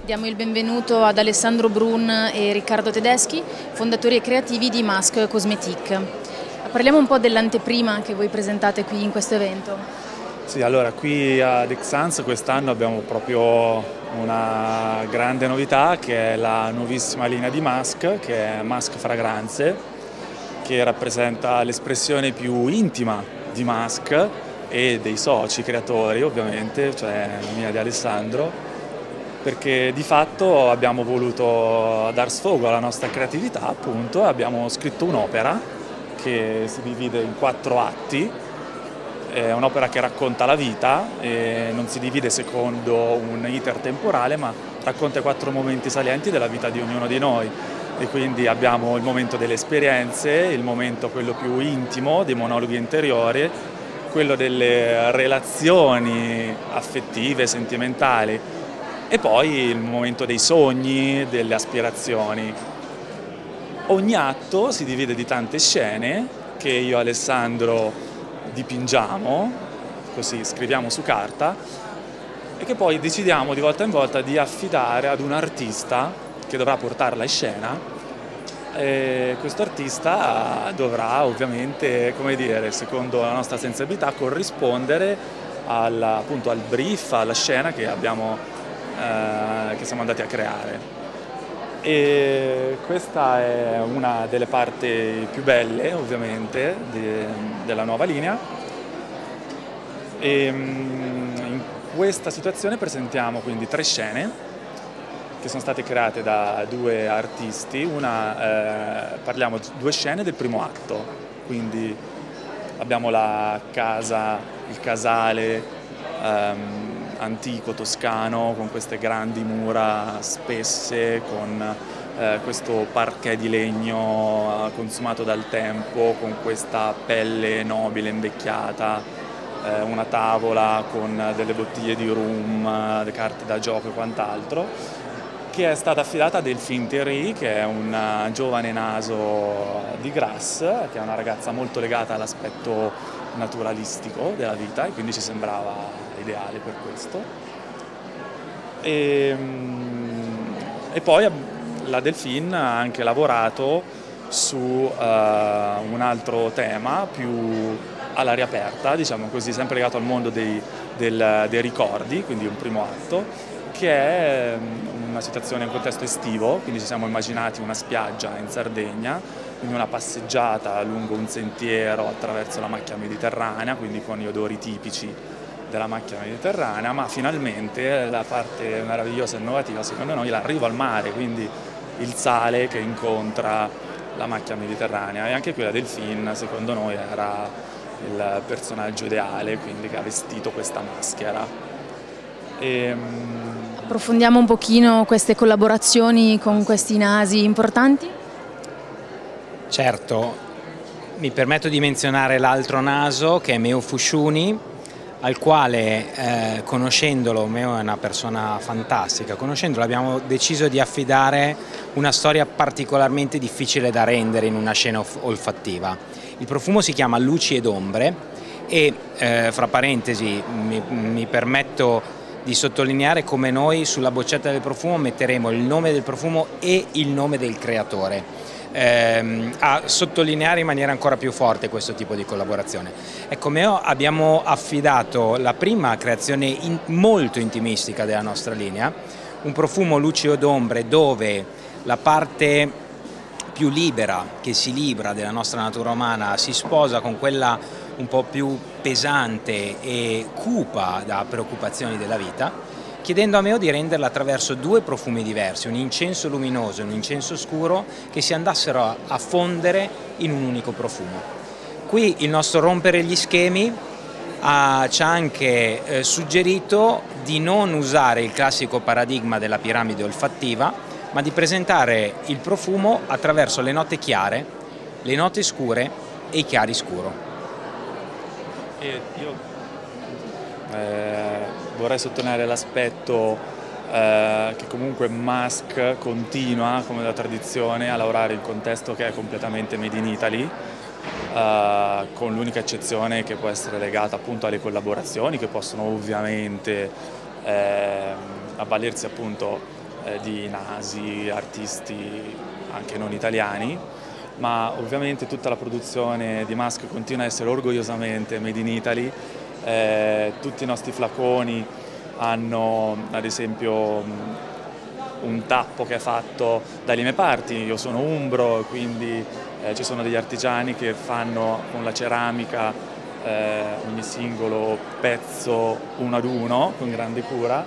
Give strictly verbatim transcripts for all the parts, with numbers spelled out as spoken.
Diamo il benvenuto ad Alessandro Brun e Riccardo Tedeschi, fondatori e creativi di Mask Cosmetique. Parliamo un po' dell'anteprima che voi presentate qui in questo evento. Sì, allora qui ad Xans quest'anno abbiamo proprio una grande novità che è la nuovissima linea di Mask, che è Mask Fragranze, che rappresenta l'espressione più intima di Mask e dei soci creatori ovviamente, cioè mia di Alessandro, perché di fatto abbiamo voluto dar sfogo alla nostra creatività, appunto, e abbiamo scritto un'opera che si divide in quattro atti. È un'opera che racconta la vita e non si divide secondo un iter temporale, ma racconta i quattro momenti salienti della vita di ognuno di noi. E quindi abbiamo il momento delle esperienze, il momento quello più intimo, dei monologhi interiori, quello delle relazioni affettive, sentimentali, e poi il momento dei sogni, delle aspirazioni. Ogni atto si divide di tante scene che io e Alessandro dipingiamo, così scriviamo su carta, e che poi decidiamo di volta in volta di affidare ad un artista che dovrà portarla in scena. E questo artista dovrà ovviamente, come dire, secondo la nostra sensibilità, corrispondere al, appunto, al brief, alla scena che, abbiamo, eh, che siamo andati a creare. E questa è una delle parti più belle, ovviamente, di, della nuova linea. E in questa situazione presentiamo quindi tre scene che sono state create da due artisti. Una, eh, parliamo di due scene del primo atto, quindi abbiamo la casa, il casale ehm, antico toscano con queste grandi mura spesse, con eh, questo parquet di legno consumato dal tempo, con questa pelle nobile invecchiata, eh, una tavola con delle bottiglie di rum, le carte da gioco e quant'altro, che è stata affidata a Delphine Thierry, che è un giovane naso di Grasse, che è una ragazza molto legata all'aspetto naturalistico della vita, e quindi ci sembrava ideale per questo. E, e poi la Delphine ha anche lavorato su uh, un altro tema più all'aria aperta, diciamo così, sempre legato al mondo dei, del, dei ricordi, quindi un primo atto, che è una situazione in contesto estivo, quindi ci siamo immaginati una spiaggia in Sardegna, quindi una passeggiata lungo un sentiero attraverso la macchia mediterranea, quindi con gli odori tipici della macchia mediterranea, ma finalmente la parte meravigliosa e innovativa secondo noi è l'arrivo al mare, quindi il sale che incontra la macchia mediterranea, e anche quella del film secondo noi era il personaggio ideale, quindi che ha vestito questa maschera. E, Approfondiamo un pochino queste collaborazioni con questi nasi importanti? Certo, mi permetto di menzionare l'altro naso che è Meo Fusciuni, al quale eh, conoscendolo, Meo è una persona fantastica, conoscendolo abbiamo deciso di affidare una storia particolarmente difficile da rendere in una scena olfattiva. Il profumo si chiama Luci ed Ombre e, eh, fra parentesi, mi, mi permetto di sottolineare come noi sulla boccetta del profumo metteremo il nome del profumo e il nome del creatore, ehm, a sottolineare in maniera ancora più forte questo tipo di collaborazione. Ecco, Meo abbiamo affidato la prima creazione in, molto intimistica della nostra linea, un profumo Luci ed Ombre dove la parte più libera, che si libera della nostra natura umana, si sposa con quella un po' più pesante e cupa da preoccupazioni della vita, chiedendo a Meo di renderla attraverso due profumi diversi, un incenso luminoso e un incenso scuro, che si andassero a fondere in un unico profumo. Qui il nostro rompere gli schemi ha, ci ha anche eh, suggerito di non usare il classico paradigma della piramide olfattiva, ma di presentare il profumo attraverso le note chiare, le note scure e i chiari scuro. E io eh, vorrei sottolineare l'aspetto eh, che comunque Mask continua, come da tradizione, a lavorare in un contesto che è completamente made in Italy, eh, con l'unica eccezione che può essere legata appunto alle collaborazioni, che possono ovviamente eh, avvalersi appunto eh, di nasi, artisti anche non italiani, ma ovviamente tutta la produzione di Mask continua a essere orgogliosamente made in Italy. Eh, tutti i nostri flaconi hanno ad esempio un tappo che è fatto dalle mie parti, io sono umbro, quindi eh, ci sono degli artigiani che fanno con la ceramica eh, ogni singolo pezzo uno ad uno con grande cura,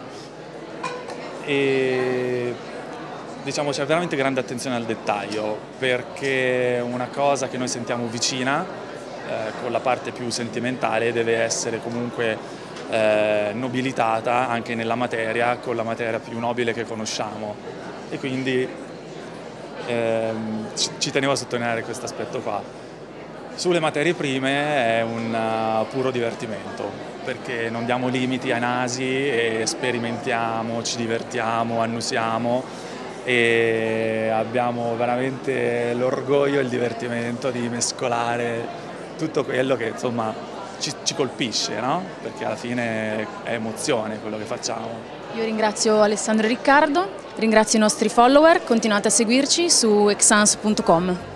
e diciamo c'è veramente grande attenzione al dettaglio, perché una cosa che noi sentiamo vicina eh, con la parte più sentimentale deve essere comunque Eh, nobilitata anche nella materia, con la materia più nobile che conosciamo, e quindi ehm, ci, ci tenevo a sottolineare questo aspetto qua. Sulle materie prime è un uh, puro divertimento, perché non diamo limiti ai nasi e sperimentiamo, ci divertiamo, annusiamo, e abbiamo veramente l'orgoglio e il divertimento di mescolare tutto quello che insomma Ci, ci colpisce, no? Perché alla fine è emozione quello che facciamo. Io ringrazio Alessandro e Riccardo, ringrazio i nostri follower, continuate a seguirci su exans punto com.